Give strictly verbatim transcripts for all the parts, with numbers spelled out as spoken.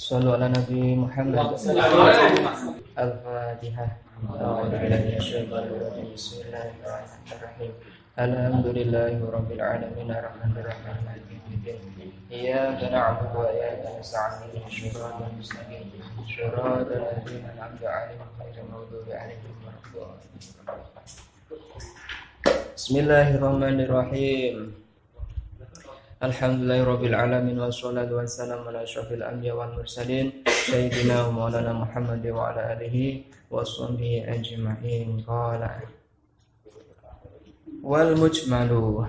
Sallu ala Nabi Muhammad. Al-Fatihah. Bismillahirrahmanirrahim. Alhamdulillahi rabbil alamin arrahmanir rahim maliki yaumiddin. Iyyaka na'budu wa iyyaka nasta'in ihdinas mustaqim shiratal ladzina an'amta 'alaihim ghairil maghdubi 'alaihim waladdallin. Bismillahirrahmanirrahim. Alhamdulillahirabbil alamin wassalatu wassalamu ala asyrafil anbiya wal mursalin sayyidina wa maulana Muhammad wa ala alihi washabihi ajma'in. Qala wal mujmalu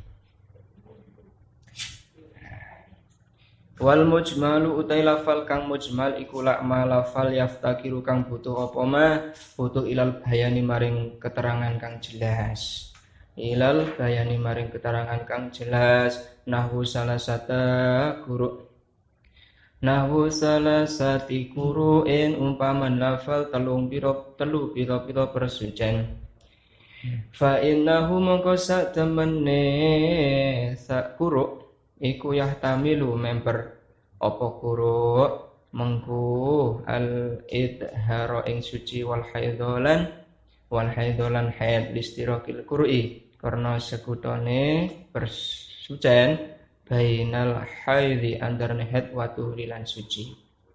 wal mujmalu utai lafal kang mujmal iku lak ma lafal yaftakiru kang butuh apa ma butuh ilal bayani maring keterangan kang jelas ilal bayani maring keterangan kang jelas nahwu salasata guru nahwu salasati guru'in umpaman lafal telung piro telu piro-piro persujen fa innahu mongko sak temene sak guru iku yahtamilu member apa guru mengku al idhara ing suci wal haidholan wal haidholan haid listirokil qur'i karena sekutone persucen bainal haidhi antarane haid wa tuhlilan suci.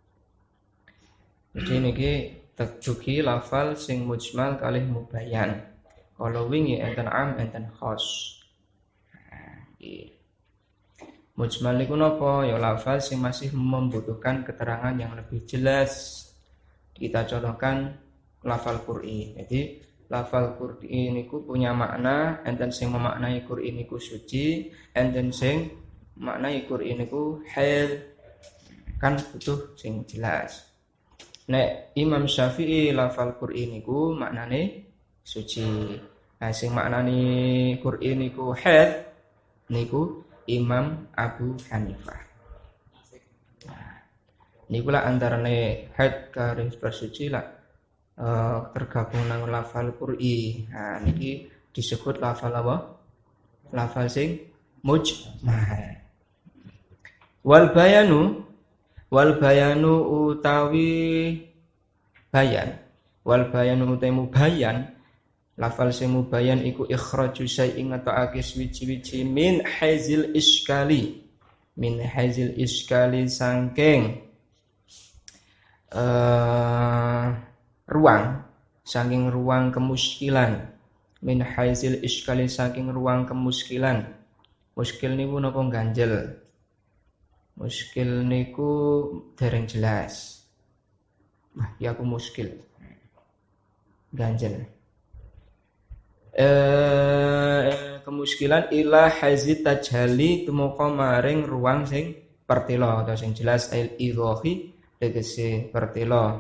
Jadi niki tejuki lafal sing mujmal kalih mubayyan. Kalau wingi enten am enten khos. Nah, iki. Mujmal niku napa? Ya lafal sing masih membutuhkan keterangan yang lebih jelas. Kita contohkan lafal qur'i. Jadi lafal qur'i niku punya makna, enten sing memaknai qur'i niku suci, enten sing maknai qur'i niku haid. Kan butuh sing jelas. Nek Imam Syafi'i lafal qur'i niku maknane suci. Nah sing maknani qur'i niku haid niku Imam Abu Hanifah. Nah, niku lah antarane haid karo bersuci lah uh, tergabung nang lafal qur'i. Nah niki disebut lafal apa? Lafal sing mujmal. Wal bayanu wal bayanu utawi bayan. Wal bayanu utawi mubayyan lafal sing mubayyan iku ikhraju syai'in ngatake wiji-wiji min haizil iskali min haizil iskali saking uh, ruang saking ruang kemuskilan min haizil iskali saking ruang kemuskilan. Muskil niku napa ganjel, muskil niku dereng jelas. Wah ya aku muskil ganjel. Eh, kemuskilan ila hazit tajali tumeka maring ruang sing pertelo atau sing jelas il idhohi tegese pertelo.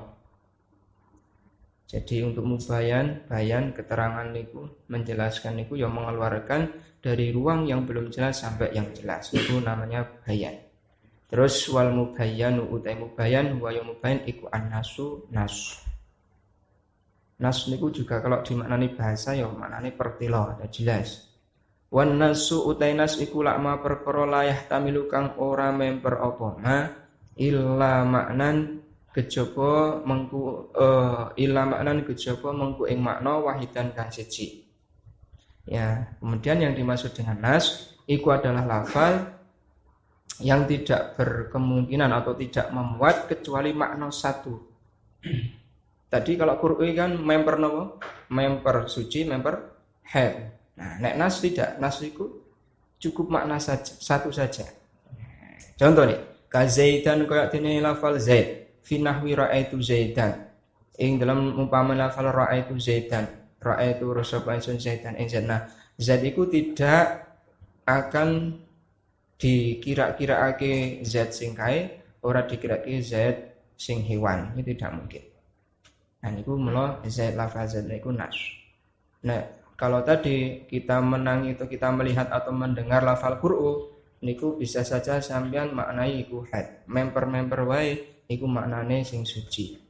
Jadi untuk mubayan bayan keterangan niku menjelaskan niku yang mengeluarkan dari ruang yang belum jelas sampai yang jelas itu namanya bayan. Terus wal mubayyanu utai mubayan wa ya mubayan iku annasu nas. Nas niku juga kalau dimaknani bahasa ya maknane pertelo ada jelas. Wan nasu utai nas iku lakma perkara layah tamilu kang ora memper apa ma illa maknan kejaba mengku uh, illa maknan kejaba mengku ing makna wahidan kang siji. Ya, kemudian yang dimaksud dengan nas iku adalah lafal yang tidak berkemungkinan atau tidak memuat kecuali makna satu. Tadi kalau qur'i kan member nopo? Member suci, member haid. Nah, nek nas tidak, nas itu cukup makna saja, satu saja. Contoh nih, ka zaidan kaya dene lafal zaid, fi nahwi ra'aitu zaidan. Ing dalam umpama lafal ra'aitu zaidan, ra'aitu rasaba insun zaidan ing zaid. Nah, zaid itu tidak akan dikira-kiraake zat sing kae, ora dikira-kira zat sing hewan. Ini tidak mungkin. Nah niku mula zaid lafaz zaid niku nas. Nah, kalau tadi kita menang itu kita melihat atau mendengar lafal qur'u niku bisa saja sampean maknai iku haid. Member-member wae niku maknane sing suci.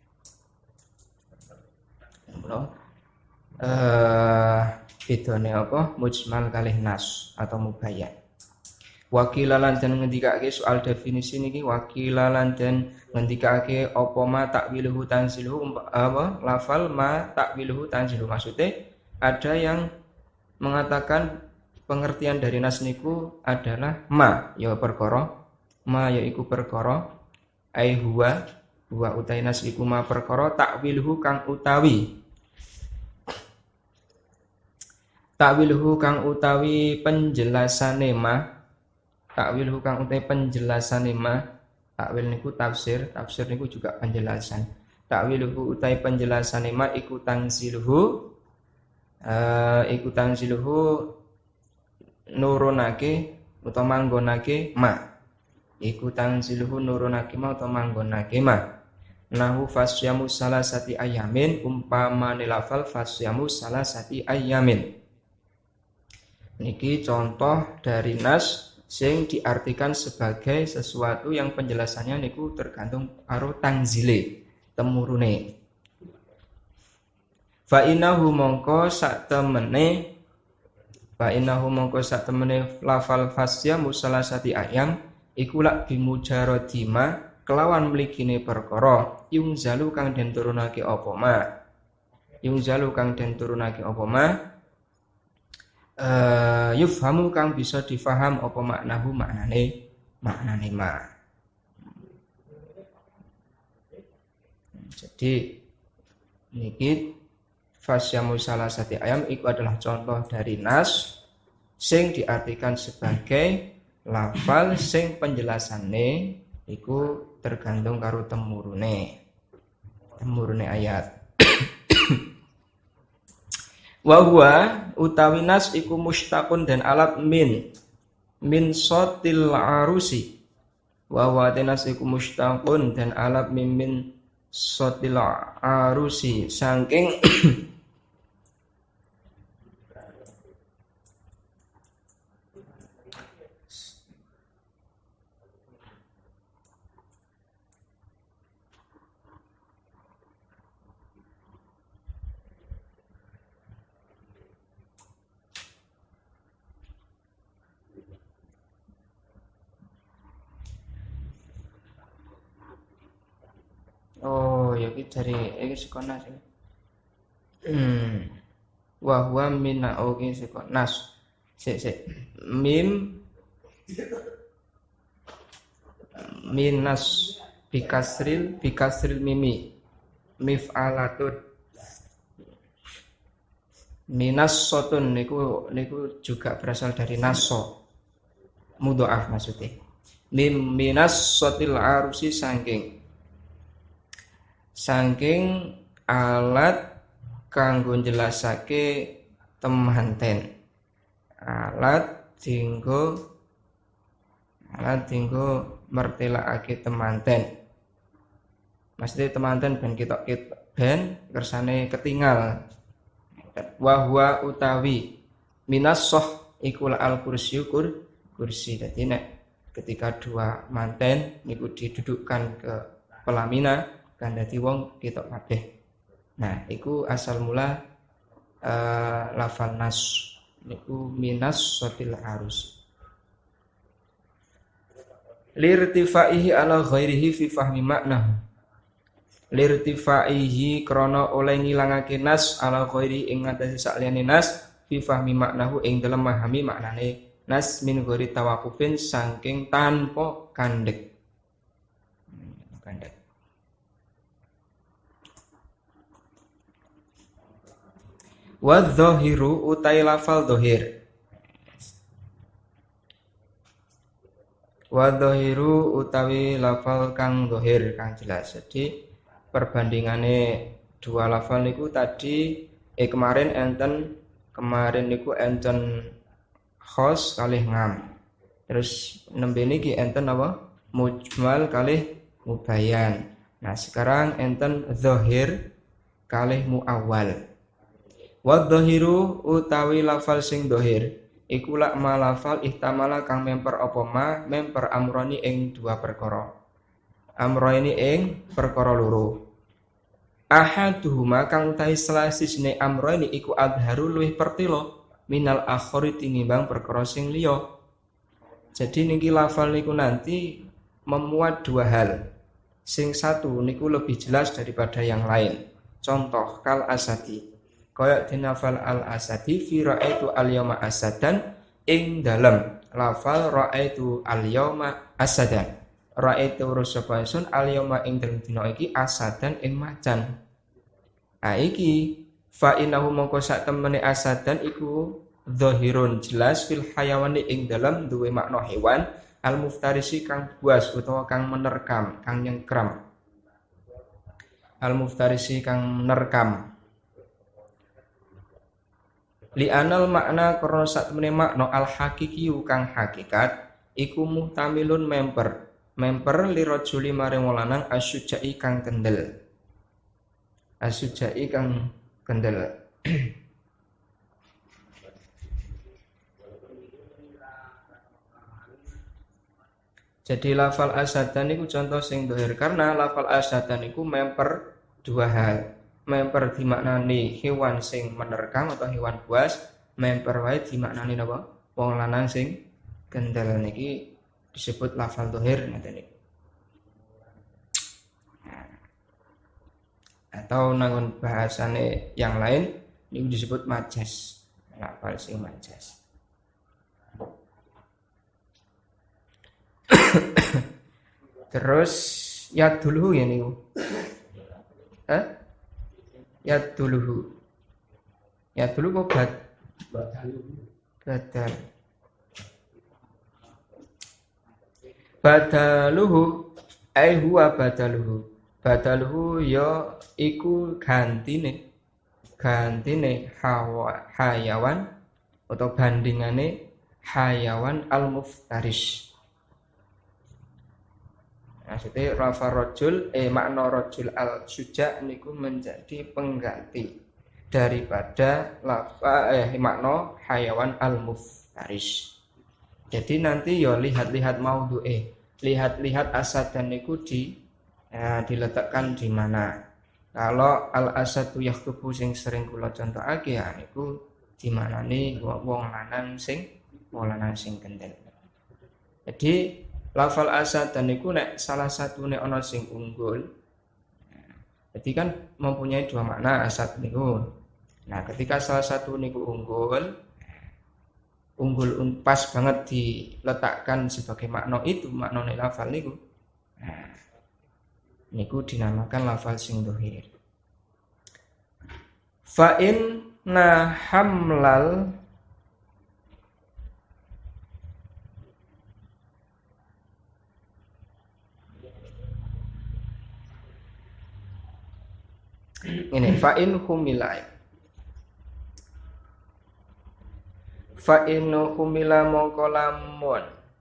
Mula eh bedane apa? Mujmal kalih nas atau mubayyan. Wakilalan dan ngendikake soal definisi niki wakilalan dan ngendikake apa ma takwiluhu tanziluhu apa lafal ma takwiluhu tanziluhu maksudnya ada yang mengatakan pengertian dari nas niku adalah ma ya perkara ma yaiku perkara ai huwa huwa utai nas iku ma perkara takwiluhu kang utawi takwiluhu kang utawi penjelasane ma takwil kang utai penjelasan ma takwil niku tafsir tafsir niku juga penjelasan takwiluhu utai penjelasan ma iku tanziluhu uh, iku tanziluhu nurunake utawa manggonake ma iku tanziluhu nurunake ma utawa manggonake ma nahu fasyamu salasati ayamin umpama nilafal fasyamu salasati ayamin niki contoh dari nas sing diartikan sebagai sesuatu yang penjelasannya niku tergantung karo tanzile temurune. Fa innahu mongko sak temene fa innahu mongko sak temene lafal fasya musalasati ayam iku lak bimujaradima kelawan mligine perkara yung zalu kang den turunake apa ma yung zalu kang den turunake apa ma Uh, yufhamu kang bisa difaham apa maknahu maknane maknane ma. Jadi niki fasyamu salasati ayam itu adalah contoh dari nas sing diartikan sebagai lafal sing penjelasane iku tergantung karo temurune temurune ayat. Wa huwa utawi nas iku mustaqun dan alat min min sotil arusi wa huwa nas iku mustaqun dan alat min min sotil arusi saking oh ya iki dari iki sekonas ya. Hmm. Wa huwa min oh iki sekonas. Sik sik. Mim minas bikasril bikasril mimi mif'alatun minas sotun niku niku juga berasal dari naso mudhaaf maksudnya. Mim minas sotil arusi saking saking alat kanggo jelasake temanten alat dinggo alat dinggo mertelakake temanten maksudnya temanten ben ketok ketok ben kersane ketinggal wa huwa utawi minas soh iku al kursi kur kursi dadi nek ketika dua manten niku didudukkan ke pelaminan kan dadi wong ketok kabeh. Nah, iku asal mula uh, lafal nas niku minas sotil arus. Lirtifaihi ala ghairihi fi fahmi makna. Lirtifaihi krana oleh ngilangake nas ala ghairi ing ngatasi sakliyane nas fi fahmi maknahu ing dalem memahami maknane nas min ghairi tawaqufin saking tanpa kandhek. Kandhek. Wa dhahiru utai lafal dhahir. Wa dhahiru utawi lafal kang dhahir kang jelas. Jadi perbandingane dua lafal niku tadi eh kemarin enten kemarin niku enten khos kalih ngam. Terus nembe niki enten apa? Mujmal kalih mubayyan. Nah, sekarang enten dhahir kalih muawwal. Wa dhahiru utawi lafal sing dhahir iku lak ma lafal ihtamala kang memper apa ma memper amroni ing dua perkara amroni ing perkara loro ahaduhuma kang utahi salah sijine amroni iku adharu luwih pertelo minal akhari tinimbang perkara sing liya Jadi niki lafal niku nanti memuat dua hal. Sing satu niku lebih jelas daripada yang lain. Contoh kal asadi. Kayak dinafal al asadi fi ra'aitu al yauma asadan ing dalam lafal ra'aitu al yauma asadan. Ra'aitu rusabasun al yauma ing dalem dina iki asadan ing macan. Ah iki fa innahu mongko sak temene asadan iku zahirun jelas fil hayawani ing dalam duwe makna hewan al muftarisi kang buas utawa kang menerkam kang nyengkram al muftarisi kang menerkam li anal makna karena sak temene makna al hakiki kang hakikat iku muhtamilun member member li rajuli maring lanang asyujai kang kendel asyujai kang kendel Jadi lafal asadan itu contoh sing dohir karena lafal asadan itu memper dua hal. Memper dimaknani hewan sing menerkam atau hewan buas, memper wae dimaknani napa? Wong lanang sing kendel niki disebut lafal dohir ngoten niku. Atau nangun bahasane yang lain niku disebut majas. Lafal sing majas. Terus ya dulu ya niku. Hah? Ya dulu. Ya dulu kok bad badal. Badaluhu ai huwa badaluhu. Badaluhu ya iku gantine. Gantine hawa hayawan atau bandingane hayawan al-muftaris. Maksudnya rafa rojul, eh makna rojul al suja niku menjadi pengganti daripada lafa eh makna hayawan al muftaris. Jadi nanti yo lihat-lihat maudhu'e, lihat-lihat asad dan niku di ya, diletakkan di mana. Kalau al asadu yakhtubu sing sering kula contohake ya niku di mana nih wong lanang sing wong lanang sing kendel. Jadi lafal asad dan niku nek salah satu nek ana sing unggul. Jadi kan mempunyai dua makna asad niku. Nah, ketika salah satu niku unggul, unggul pas banget diletakkan sebagai makna itu, makna lafal niku. Nah, niku dinamakan lafal sing dohir. Fa in na hamlal ini fa'in humila fa'in humila mongko lamun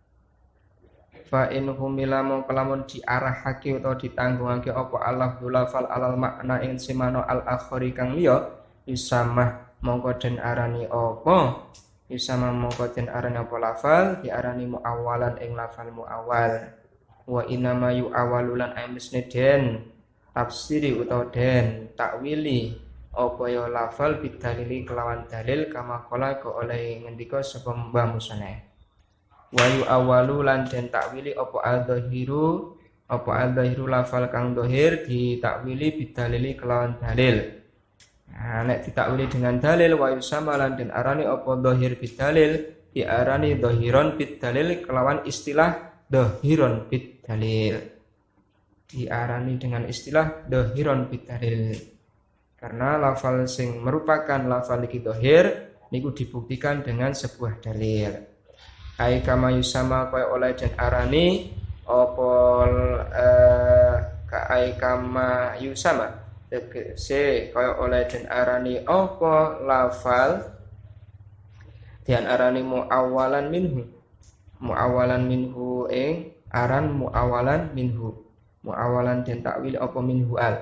fa'in humila mongko lamun diarahake utawa ditanggungake apa Allah lafal alal makna ing semano al akhari kang liya yusamah mongko den arani apa yusamah mongko den arani apa lafal diarani muawalan ing lafal muawal wa inama yu awalulan aymisne den tafsiri utawa den takwili apa ya lafal bidalili kelawan dalil kama kala ke oleh ngendika sapa Mbah Musane wa yu awalu lan den takwili apa al-dhahiru apa al-dhahiru lafal kang dohir ditakwili bidalili kelawan dalil. Nah, nek ditakwili dengan dalil wa yusama lan den arani apa dhahir bidalil diarani dhahiron bidalil kelawan istilah dhahiron bidalil. Diarani dengan istilah dhahiron bidalil karena lafal sing merupakan lafal iki dhahir niku dibuktikan dengan sebuah dalil. Ai kama yusama kaya oleh den arani apa eh ai kama yusama tegese kaya oleh den arani apa lafal dian arani muawalan minhu muawalan minhu ing aran muawalan minhu muawalan den takwil apa minhu al.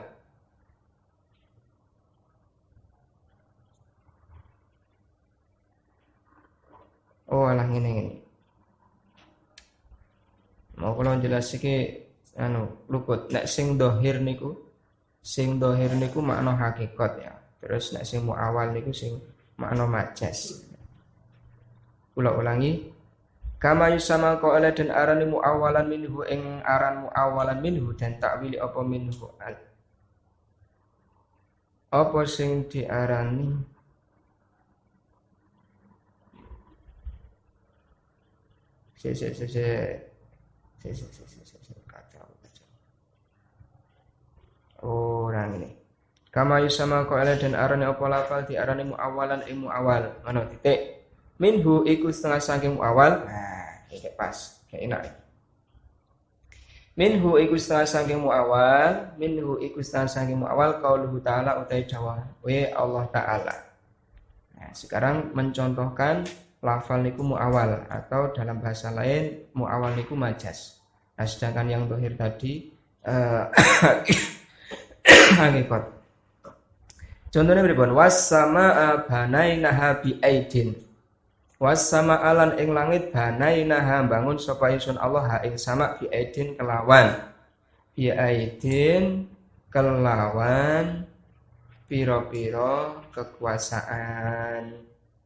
Oh alah ngene ngene. Mau kula jelasake anu luput nek sing dohir niku sing dohir niku makna hakikat ya. Terus nek sing muawal niku sing makna majas. Kula ulangi Kama yusama qala dan arani muawalan minhu ing aran muawalan minhu dan takwili apa minhu al apa sing diarani se se se se se se se se se kacau kacau orang ini kama yusama qala dan arani apa lafal diarani muawalan ing muawal mana titik minhu iku setengah saking muawal. Nah, kayak pas, kayak enak. Minhu iku setengah saking muawal, minhu iku setengah saking muawal qauluhu ta'ala utai dawa we Allah Ta'ala. Nah, sekarang mencontohkan lafal niku muawal atau dalam bahasa lain muawal niku majas. Nah, sedangkan yang dohir tadi uh, hakikat. Contohnya pripun? Was-samaa banainaha bi aidin. Was-sama alan ing langit banainaha bangun sapa ingsun Allah ha ing sama bi aidin kelawan bi aidin kelawan piro-piro kekuasaan.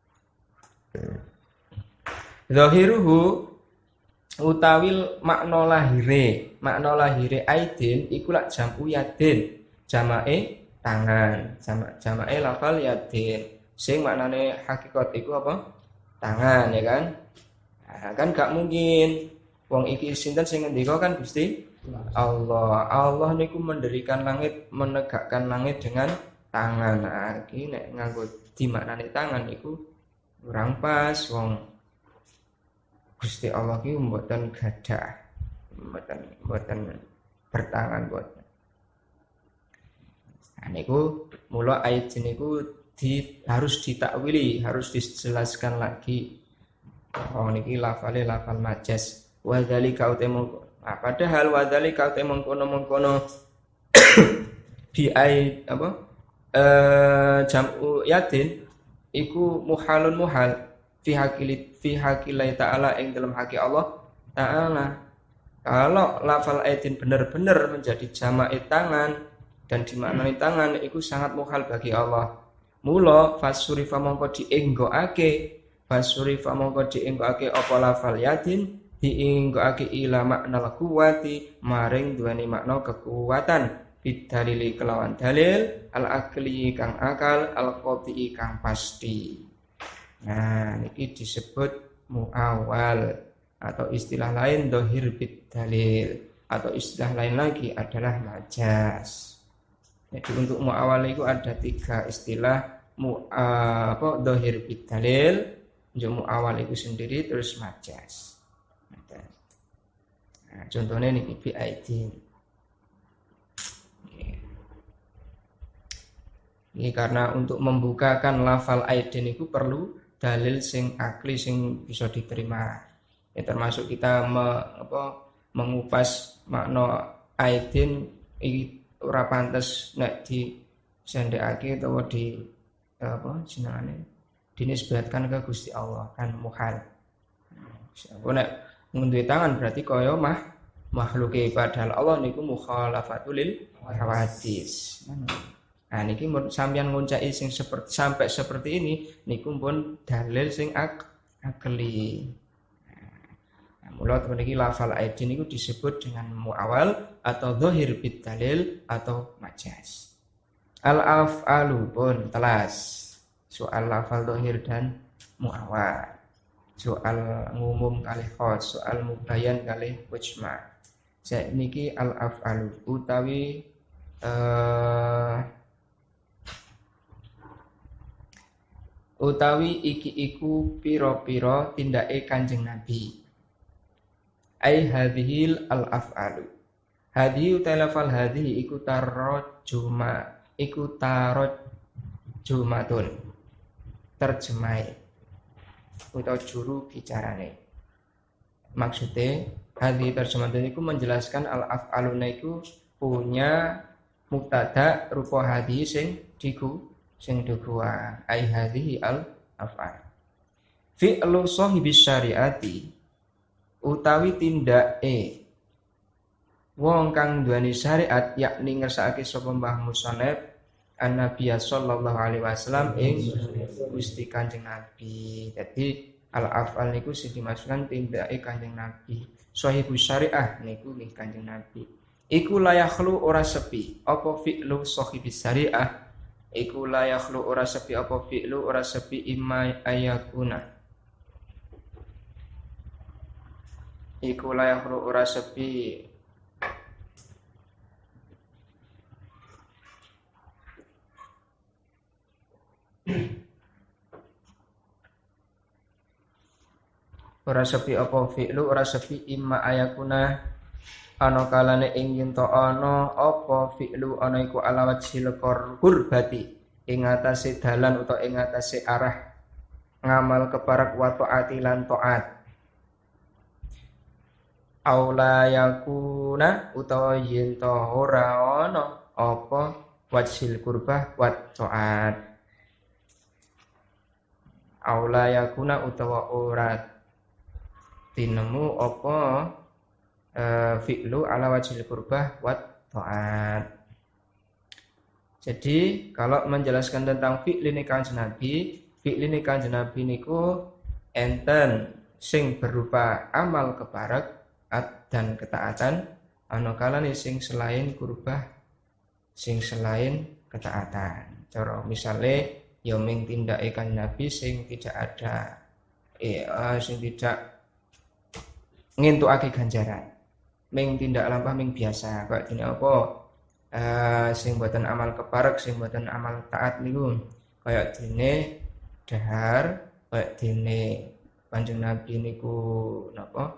Zahiruhu utawi makna lahire makna lahire aidin iku lak jamu yadin jamae tangan jamak jamae lafal yadin sing maknane hakikat iku apa? Tangan ya kan? Nah, kan gak mungkin wong iki sinten sing ngendika kan Gusti Allah. Allah niku mendirikan langit, menegakkan langit dengan tangan. Nah, iki nek nganggo dimaknani tangan iku kurang pas wong Gusti Allah ki mboten gadah, mboten mboten bertangan mboten. Nah niku mula ayat niku Di, harus ditakwili, harus dijelaskan lagi. Oh niki lafale lafal majas. Wa dzalika utemung. Nah, padahal wa dzalika utemung kono-mengkono bi ai apa? Eh jam'u yadin iku muhalun muhal fi hakili fi hakilai ta'ala ing dalam haki Allah Ta'ala. Kalau lafal aidin benar-benar menjadi jama'i tangan dan dimaknani tangan iku sangat muhal bagi Allah. Mula fasurifa mongko dienggoake fasurifa mongko dienggoake apa lafal yadin dienggoake ila makna kuwati maring duweni makna kekuatan bidalili kelawan dalil al akli kang akal al qati kang pasti. Nah niki disebut muawal atau istilah lain dohir bidalil atau istilah lain lagi adalah majas. Jadi untuk muawal itu ada tiga istilah mu uh, apa dohir bidalil, untuk muawal itu sendiri terus majas. Nah, contohnya ini bi aidin. Ini karena untuk membukakan lafal aidin itu perlu dalil sing akli sing bisa diterima. Ya, termasuk kita me, apa, mengupas makna aidin ora pantes nek di sendekake utawa di apa jenengane dinisbatkan ke Gusti Allah kan muhal. Apa nek ngunduhi tangan berarti kaya mah makhluke padahal Allah niku mukhalafatul lil hawadis. Nah niki mun sampeyan ngoncaki sing seperti sampai seperti ini niku pun dalil sing ak akli. Mula teman iki lafal aidin itu disebut dengan muawal atau zahir bid dalil atau majas. Al af'alu pun telas soal lafal zahir dan muawal. Soal ngumum kalih khos, soal mubayyan kalih mujma'. Saiki al af'alu utawi uh, utawi iki iku pira-pira tindake Kanjeng Nabi. Ai hadhil al af'alu. Hadhi utalafal hadhi iku tarjuma iku tarjumatun. Terjemai atau juru bicarane. Maksudnya hadhi terjematan iku menjelaskan al af'aluna iku punya mubtada rupa hadhi sing diku sing dua ai hadhi al af'al. Fi'lu sahibis syariati utawi tindake wong kang duweni syariat yakni ngersakake sapa Mbah Musoneb an-Nabi sallallahu alaihi wasallam ing Gusti Kanjeng Nabi. Jadi Al af'al niku sing dimaksudkan tindake Kanjeng Nabi. Shahihus syariah niku nggih Kanjeng Nabi. Iku la yakhlu ora sepi apa fi'lu shahibis syariah. Iku la yakhlu ora sepi apa fi'lu ora sepi imma ayakuna. Iku la yakhlu ora sepi ora sepi apa fi'lu ora sepi imma ayakuna ana kalane ing yen to ana apa fi'lu ana iku ala wajhil qurbati ing atase dalan utawa ing atase arah ngamal keparak wa taati lan taat aula yakuna utawa yen to ora ana apa wajhil qurbah wa taat aula yakuna utawa ora tinemu apa uh, fi'lu ala wajhil qurbah wa ta'at. Jadi kalau menjelaskan tentang fi'li ini Kanjeng Nabi, fi'li ini Kanjeng Nabi niku enten sing berupa amal keparek dan ketaatan, ana kalane sing selain qurbah, sing selain ketaatan. Cara misale ya ming tindake Kanjeng Nabi sing tidak ada eh uh, sing tidak ngentukake ganjaran. Ming tindak lampah ming biasa. Kok dene apa? Eh sing mboten amal keparek, sing mboten amal taat niku kaya dene dahar, kaya dene Kanjeng Nabi niku napa?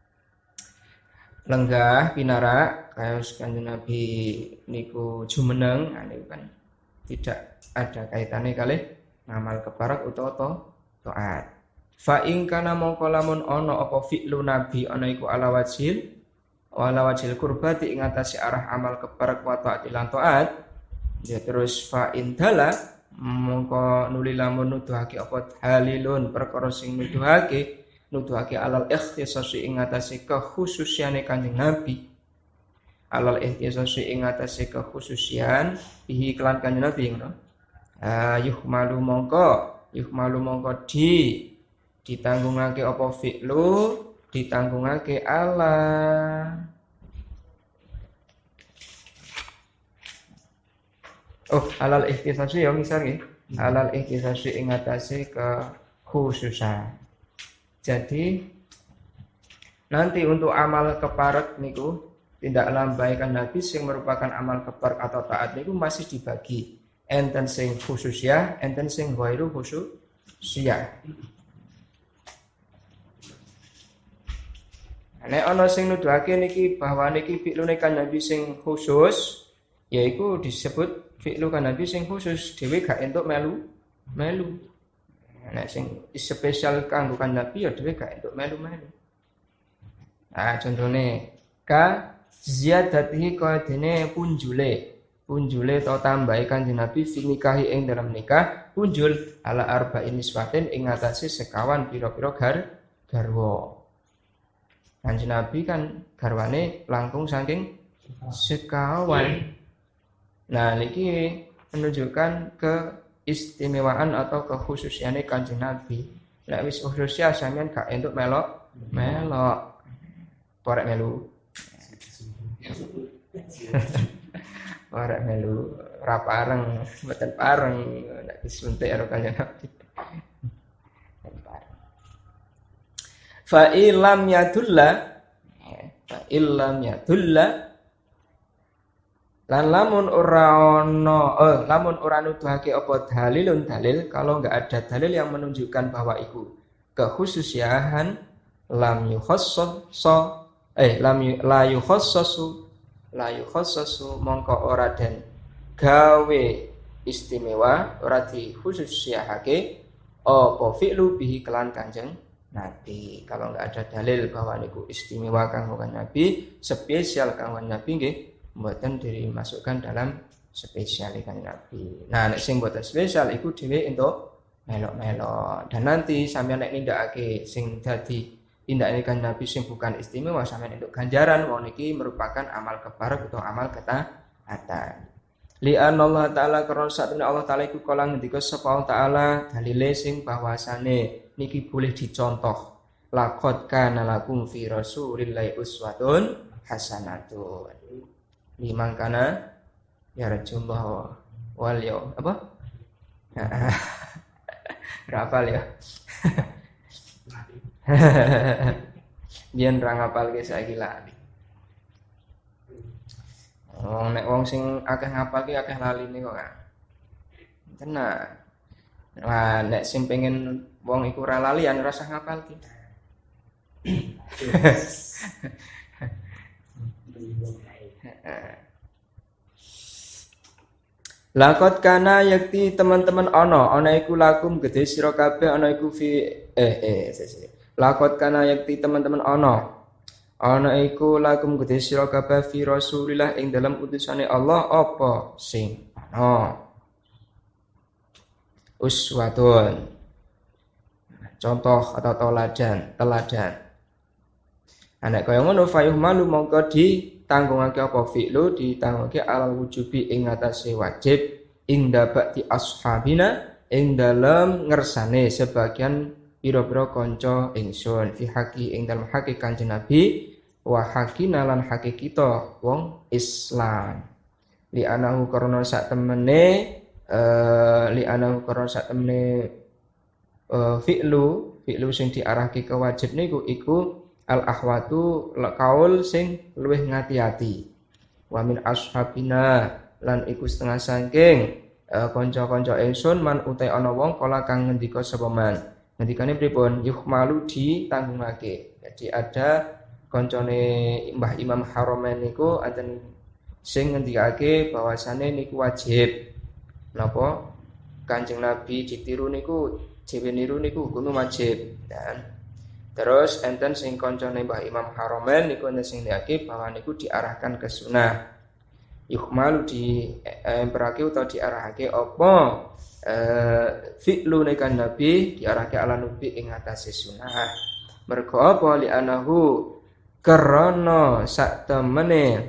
Lenggah pinarak, kaya Kanjeng Nabi niku jumeneng, nah niku kan tidak ada kaitannya kalih ngamal keparek utawa taat. Fa ing kana mongko lamun ana apa fi'lu nabi ana iku ala wajhil ala wajhil qurbati ing atase arah amal keparek wa taat lan taat ya terus fa indala mongko nuli lamun nuduhake apa halilun perkara sing nuduhake nuduhake alal ikhtisasi ing atase kekhususiane Kanjeng Nabi alal ikhtisasi ing atase kekhususian bihi kelan Kanjeng Nabi ngono ayuh malu mongko yuh malu mongko di ditanggungake apa fi'lu ditanggungake ala oh alal ikhtisasi ya misal nggih alal ikhtisasi ing atase kekhususan. Jadi nanti untuk amal keparek niku tindak lambaikan Nabi sing merupakan amal keparek atau taat niku masih dibagi enten sing khususiyah enten sing ghairu khususiyah. Nek ana sing nuduhake niki bahwa niki fi'lune kan Nabi sing khusus, yaiku disebut fi'lu kan Nabi sing khusus, dhewe gak entuk melu melu. Nek sing spesial kanggo kan Nabi ya dhewe gak entuk melu-melu. Nah, contone ka ziyadatihi kaya dene punjule. Punjule to tambahi Kanjeng Nabi fi nikahi ing dalam nikah, punjul ala arba'in niswatin ing atase sekawan pira-pira gar garwa. Kanjeng Nabi kan garwane langkung saking sekawan. Nah, niki menunjukkan keistimewaan atau kekhususiane Kanjeng Nabi. Nek wis khususnya sampeyan gak entuk melok, melok. Porek melu. Porek melu ora pareng, mboten pareng nek disuntik karo Kanjeng Nabi. Fa illam yadulla fa illam yadulla lan lamun ora ana eh lamun ora nuduhake apa dalilun dalil kalau enggak ada dalil yang menunjukkan bahwa itu kekhususian lam yukhassas eh lam la yukhassasu la yukhassasu mongko ora den gawe istimewa ora dikhususiyahake apa fi'lu bihi kelan Kanjeng Nabi. Kalau enggak ada dalil bahwa niku istimewa kanggo Nabi, spesial kanggo Nabi nggih mboten dimasukkan dalam spesial kan Nabi. Nah, nek sing mboten spesial iku dhewe entuk melok-melok. Dan nanti sampeyan nek nindakake sing dadi tindakane kan Nabi sing bukan istimewa sampeyan entuk ganjaran wong niki merupakan amal keparek atau amal ketaatan. Li Allah taala karena satune Allah taala iku kala ngendika sapa Allah taala dalile sing bahwasane niki boleh dicontoh. Laqad kana lakum fi rasulillahi uswatun hasanatun liman kana yarjullaha wal yaum apa? Rapal ya. Biyen ra ngapalke saiki lali. Wong nek wong sing akeh ngapalke akeh laline kok. Tenan. Lah nek sing pengen wong iku ora lalian ora usah ngapalke. Lakot kana yakti teman-teman ana ana iku lakum gede sira kabeh ana iku fi eh eh sese. Lakot kana yakti teman-teman ana ana iku lakum gede sira kabeh fi Rasulillah ing dalam utusane Allah apa sing ana. Uswatun. Contoh atau teladan, teladan. Anak kaya ngono fayuh malu mongko ditanggungake apa fi'lu ditanggungake alal wujubi ing atase wajib ing dabati ashabina ing dalem ngersane sebagian pira-pira kanca ingsun fi haqi ing dalem haqi Kanjeng Nabi wa haqina lan haqi kita wong Islam li anahu karena sak temene uh, li anahu karena sak temene uh, fi'lu fi'lu sing diarahke ke wajib niku iku al ahwatu kaul sing luwih ngati-ati wa min ashabina lan iku setengah saking uh, kanca-kanca ingsun man utai ana wong kala kang ngendika sapa man ngendikane pripun yuhmalu ditanggungake. Jadi ada kancane Mbah Imam Haramain niku anten sing ngendikake bahwasane niku wajib napa Kanjeng Nabi ditiru niku dhewe niru niku hukum wajib dan terus enten sing kancane Mbah Imam Haramain niku enten sing ndekake bahwa niku diarahkan ke sunnah. Yuhmalu di emperake utawa diarahake apa eh fi'lu nekan Nabi diarahke ala nabi ing atase sunnah. Mergo apa li anahu karana sak temene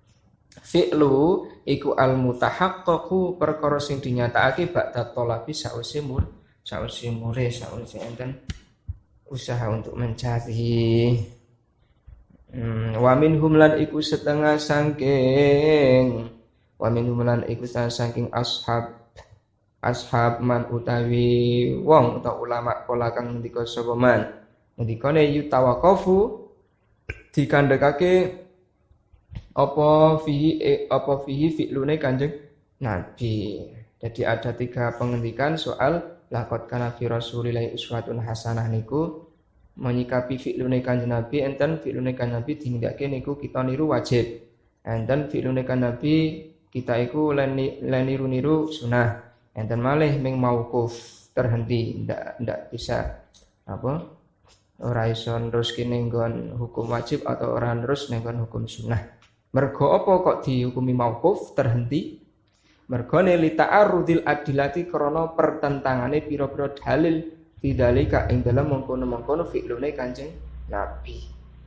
fi'lu iku al mutahaqqaqu perkara sing dinyatakake ba'da talabi sause mur sause mure sause enten usaha untuk mencari hmm, wa minhum lan iku setengah sangking wa minhum lan iku setengah sangking ashab ashab man utawi wong utawa ulama kala kang ngendika sapa man ngendikane yutawaqafu dikandhekake apa fihi eh, apa fihi fi'lune Kanjeng Nabi. Jadi ada tiga pengendikan soal laqad kana fi rasulillahi uswatun hasanah niku menyikapi fi'lune Kanjeng Nabi enten fi'lune Kanjeng Nabi dinindakake niku kita niru wajib. Enten fi'lune Kanjeng Nabi kita iku len niru-niru sunah. Enten malih ming mauquf terhenti ndak ndak bisa apa ora iso neruske ning nggon hukum wajib atau ora terus ning nggon hukum sunah. Mergo apa kok dihukumi mauquf terhenti? Mergone li ta'arudil adilati krana pertentangane pira-pira dalil bidzalika ing dalam mengkono-mengkono fi'lune Kanjeng Nabi.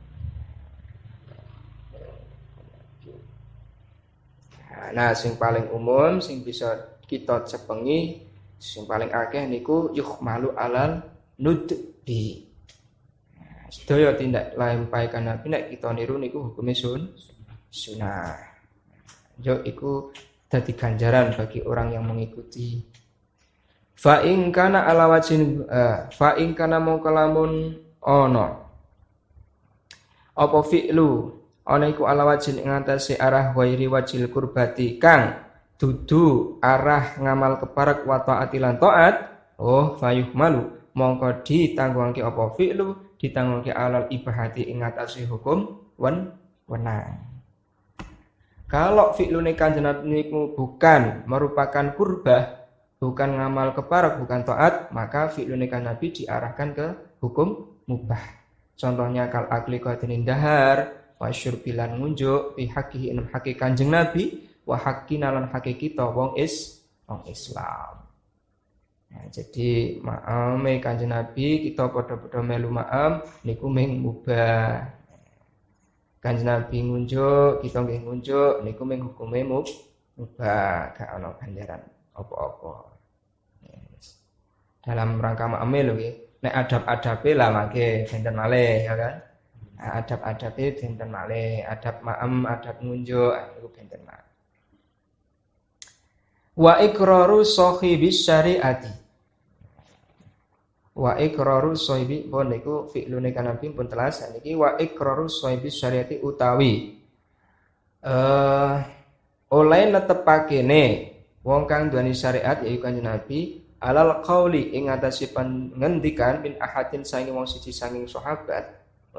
Nah, sing paling umum sing bisa kita cepengi sing paling akeh niku yuhmalu alal nudbi. Sedaya tindak lampahi Nabi nek kita niru niku hukume sun sunah. Yo iku dadi ganjaran bagi orang yang mengikuti. Fa in kana ala wajin uh, fa in kana mung kalamun ana apa fi'lu ana iku ala wajin ing atase arah wairi wajil kurbati kang dudu arah ngamal keparek wa taati lan taat oh fayuhmalu mongko ditanggungake apa fi'lu ditanggungake alal ibahati ing atase hukum wen wenang. Kalau fi'lune Kanjeng Nabi niku bukan merupakan kurbah, bukan ngamal keparak, bukan taat, maka fi'lune Kanjeng Nabi diarahkan ke hukum mubah. Contohnya kal akli qadrin dahar, wa syurbilan ngunjuk fi haqqihi in haqqi Kanjeng Nabi, wa haqqina lan haqqi kita wong is wong Islam. Nah, jadi maame Kanjeng Nabi kita padha-padha melu maam niku ming mubah. Kanjeng Nabi ngunjuk, kita nggih ngunjuk, niku mung hukume mubah, gak ana ganjaran apa-apa. Yes. Dalam rangka makame lho nggih. nek adab-adabe lah mangke benten malih ya kan. Nah, adab-adabe benten malih, adab ma'am, adab ngunjuk niku benten malih. Wa iqraru sahibis syariati. Wa iqraru sahibi pun niku fi'lune kan nabi pun telas niki wa iqraru sahibis syariati utawi eh uh, oleh netepakene wong kang duweni syariat yaiku kanjeng Nabi alal qauli ing atase pangendikan bin ahadin saking wong siji saking sahabat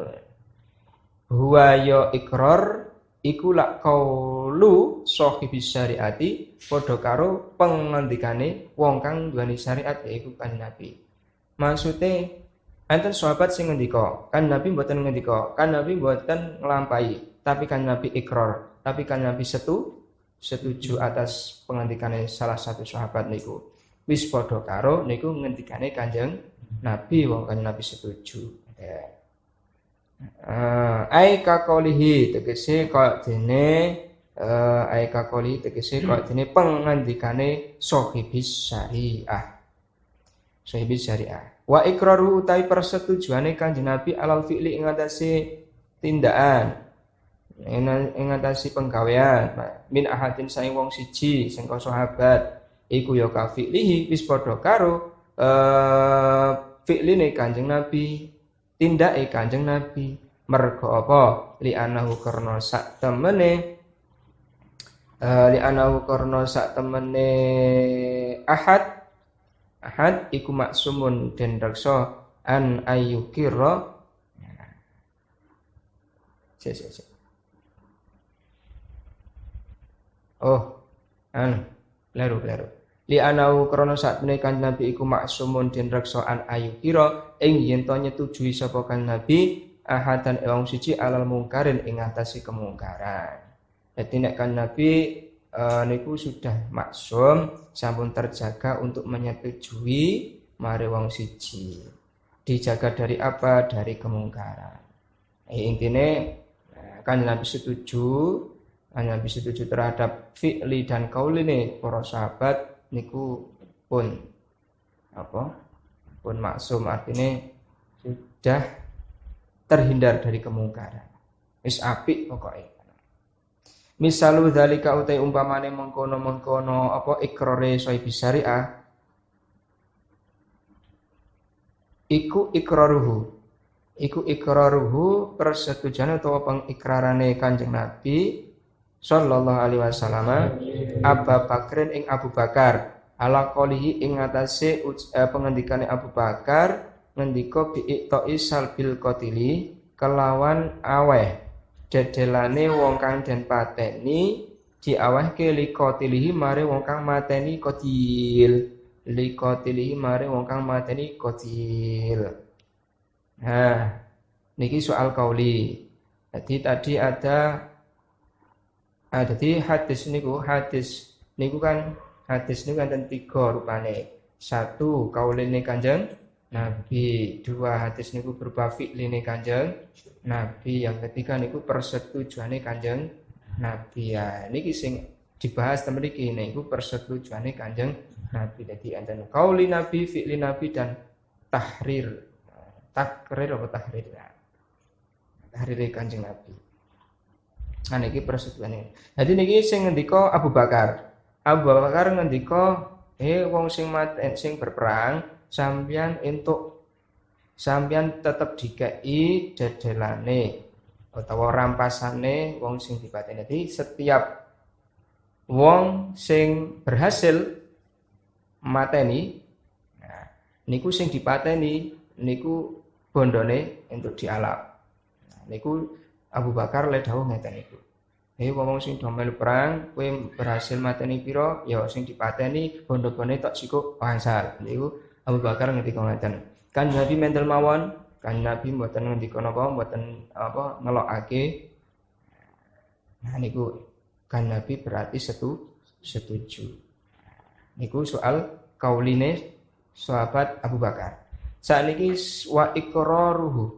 huwa ya ikrar iku lak qaulu sahibis syariati padha karo pangendikane wong kang duweni syariat yaiku kanjeng Nabi. Maksude enten sahabat sing ngendika, kan Nabi mboten ngendika, kan Nabi mboten nglampahi, tapi kan Nabi ikrar, tapi kan Nabi setu setuju atas pengandikane salah satu sahabat niku. Wis padha karo niku ngendikane Kanjeng Nabi wong kan Nabi setuju. Uh, ai kakolihi tegese kok dene uh, ai kakolihi tegese kok dene pengandikane sahibis syariah. Sahibis syariah. Wa iqraru utai persetujuane Kanjeng Nabi alal fi'li ing atase tindakan ing atase penggawean min ahadin saing wong siji sing sahabat iku ya ka fi'lihi wis padha karo eh fi'line Kanjeng Nabi tindake Kanjeng Nabi mergo apa li anahu karna sak temene uh, li anahu karna sak temene ahad ahad iku maksumun den reksa an ayyukira cek cek cek oh an leru leru li anau krana sak temene Kanjeng Nabi iku maksumun den reksa an ayyukira ing yen to nyetujui sapa Kanjeng Nabi ahadan wong siji alal mungkarin ing atase kemungkaran. Dadi nek Kanjeng Nabi Uh, niku sudah maksum sampun terjaga untuk menyetujui mari wong siji dijaga dari apa dari kemungkaran. Eh, intine kan Nabi setuju kan Nabi setuju terhadap fi'li dan qauline para sahabat niku pun apa pun maksum artinya sudah terhindar dari kemungkaran. Wis apik pokoke. Misalu dzalika utai umpamane mengkono-mengkono apa ikrare sahibis syariah iku ikraruhu iku ikraruhu persetujuan utawa pengikrarane Kanjeng Nabi sallallahu alaihi wasallam Abu Bakrin ing Abu Bakar ala qolihi ing atase eh, pengendikane Abu Bakar ngendika bi iqta'i salbil qatili kelawan aweh dedelane wong kang den pateni diawehke likotilihi mare wong kang mateni kotil likotilihi mare wong kang mateni kotil. Nah, niki soal kauli. Jadi tadi ada ah, jadi hadis niku hadis niku kan hadis niku kan tiga rupane. Satu kauline Kanjeng Nabi, dua hadis niku berupa fi'line Kanjeng Nabi, yang ketiga niku persetujuane Kanjeng Nabi. Ya niki sing dibahas temen iki niku persetujuane Kanjeng Nabi. Dadi enten qauli Nabi, fi'li Nabi dan tahrir. Takrir apa tahrir? Ya. Tahrir Kanjeng Nabi. Nah niki persetujuane. Jadi niki sing ngendika Abu Bakar. Abu Bakar ngendika, "Eh wong sing mati sing berperang sampeyan entuk sampeyan tetep dikei dedelane utawa rampasane wong sing dipateni." Jadi setiap wong sing berhasil mateni nah, niku sing dipateni niku bondone entuk dialap. Nah, niku Abu Bakar le dawuh ngeten niku. Eh wong sing do melu perang kowe berhasil mateni pira ya sing dipateni bondo-bondone tok sikuk wangsal. Niku Abu Bakar ngendika ngoten. Kan Nabi mentel mawon, kan Nabi mboten ngendika napa, mboten apa ngelokake. Nah niku kan Nabi berarti setu, setuju. Niku soal kauline sahabat Abu Bakar. Sakniki wa iqraruhu.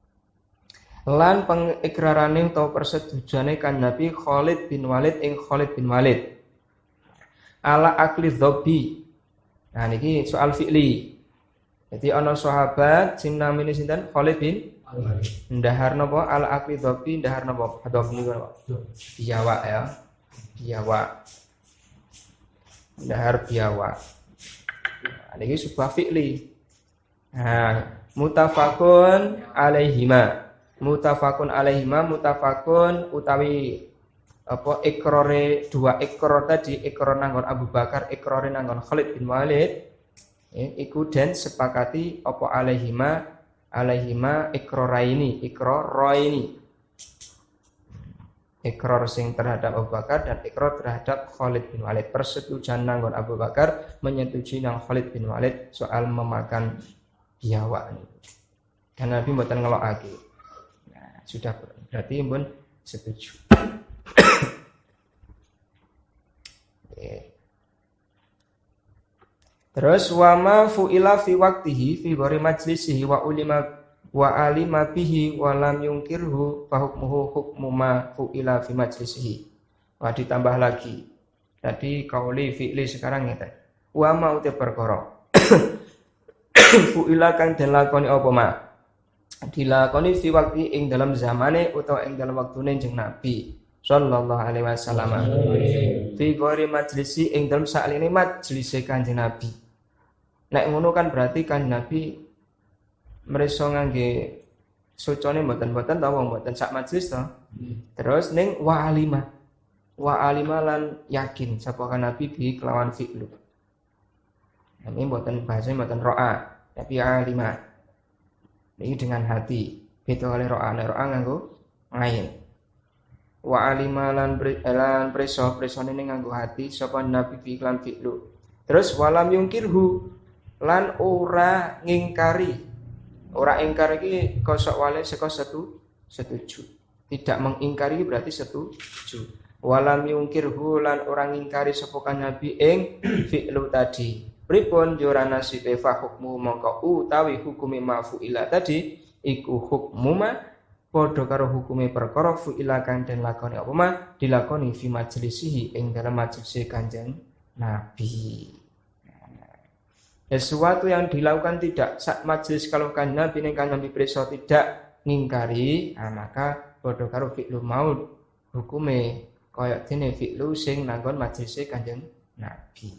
Lan pengikrarane utawa persetujuane kan Nabi Khalid bin Walid ing Khalid bin Walid. Ala akli dhabbi. Nah niki soal fi'li. Jadi ana sahabat sing namine sinten Khalid bin ndahar napa al-Aqidhabi ndahar napa hadap niku napa biawak ya biawak ndahar biawak nah, ini sebuah fi'li nah mutafakun alaihima mutafakun alaihima mutafakun utawi apa ikrore dua ikrar tadi ikrar nanggon Abu Bakar ikrare nanggon Khalid bin Walid ya, iku den sepakati apa alaihima alaihima ikraraini ikraraini ikrar sing terhadap Abu Bakar dan ikrar terhadap Khalid bin Walid persetujuan nanggon Abu Bakar menyetujui nang Khalid bin Walid soal memakan biawak ini dan Nabi mboten ngelokake nah sudah berarti pun setuju terus wama fu'ila fi waqtihi fi ghairi majlisihi wa ulima wa alima bihi wa lam yunkirhu fa hukmuhu hukmu ma fu'ila fi majlisihi. Wah ditambah lagi. Jadi qauli fi'li sekarang ngeten. Wa ma uti perkara. Fu'ila kang den lakoni apa ma? Dilakoni fi waqti ing dalam zamane utawa ing dalam waktune jeneng Nabi sallallahu alaihi wasallam. Fi ghairi majlisi ing dalam saline majlise Kanjeng Nabi. Nek ngono kan berarti kan Nabi mreso ngangge sucone mboten-mboten ta wong mboten sak majelis to. Terus ning wa alima. Wa alima lan yakin sapa kan Nabi bi kelawan fi'lu. Ini mboten bahasa mboten ro'a, tapi alima. Ini dengan hati. Beda kali ro'a, nek ro'a nganggo ngain. Wa alima lan lan preso presone ning nganggo hati sapa Nabi bi kelawan fi'lu. Terus walam yungkirhu lan ora ngingkari ora ingkar iki kosok wale saka setu setuju tidak mengingkari berarti setuju walam yungkirhu lan ora ngingkari sapa kan Nabi ing fi'lu tadi pripun yo ora nasibe fa hukmu mongko utawi hukume mafu'ila tadi iku hukmu ma padha karo hukume perkara fu'ila kang den lakoni apa ma dilakoni fi majlisihi ing dalam majlis Kanjeng Nabi. Sesuatu yang dilakukan tidak sak majelis kalau kan Nabi ning kan Nabi preso tidak ngingkari, nah, maka padha karo fi'lu maut hukume kaya dene fi'lu sing nanggon majelis Kanjeng Nabi.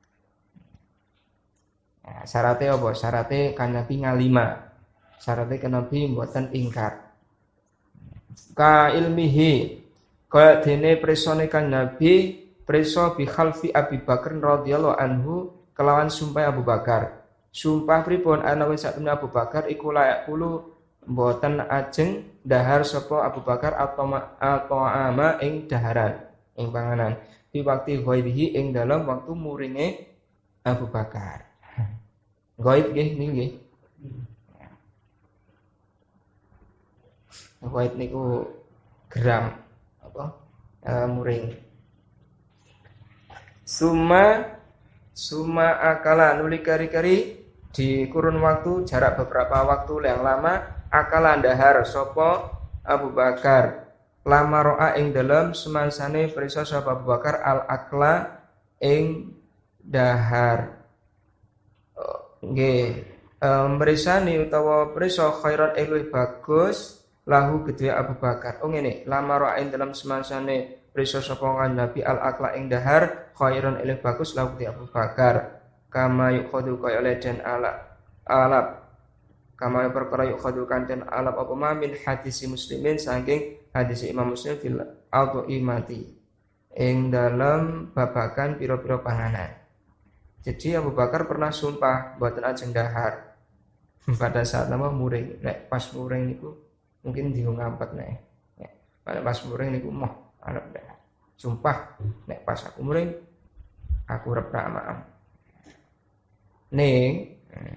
Nah, syaratnya apa? Syaratnya kan Nabi ngalima. Syaratnya kan Nabi mboten ingkar. Ka ilmihi kaya dene presone kan Nabi preso bi khalfi Abi Bakar radhiyallahu anhu kelawan sumpah Abu Bakar. Sumpah pripun ana wis satemene Abu Bakar iku layak kulo mboten ajeng dahar sapa Abu Bakar atau atau ama ing daharan ing panganan. Di waktu ghairihi ing dalam waktu muringe Abu Bakar. Ghaib nggih niku nggih. Ghaib niku gram apa? E, muring. Suma Suma akala nuli kari-kari di kurun waktu jarak beberapa waktu yang lama akala dahar sopo Abu Bakar lama ro'a ing dalam semansane prisa sapa Abu Bakar al akla ing dahar nggih mresani utawa prisa khairan ing bagus lahu kedue Abu Bakar oh ngene lama ro'a ing dalam semansane prisa sapa Nabi al akla ing dahar khairan ilih bagus lahu di Abu Bakar kama yukhadu kaya oleh den alap alap kama perkara yukhadu kanten alap apa ma min hadis muslimin saking hadis Imam Muslim fil al-imati ing dalam babakan pira-pira panganan. Jadi Abu Bakar pernah sumpah mboten ajeng dahar pada saat nama muring nek pas muring niku mungkin digo ngampet nek nek pas muring niku moh arep dah. Sumpah nek pas aku muring aku rep maaf. Ning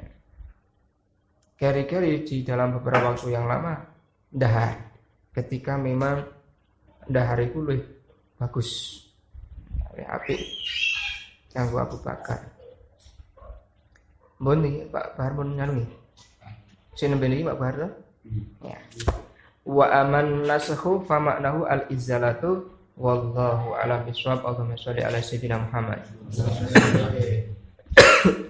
keri-keri di dalam beberapa waktu yang lama dahar ketika memang dahar itu lebih bagus lebih apik kanggo Abu Bakar. Mbon nih Pak Bahar pun nyalungi. Sing nembe niki Pak Bahar to? Ya. Wa aman nasahu fa maknahu al izzalatu wallahu a'lam bishawab. Allahumma sholli ala sayyidina Muhammad.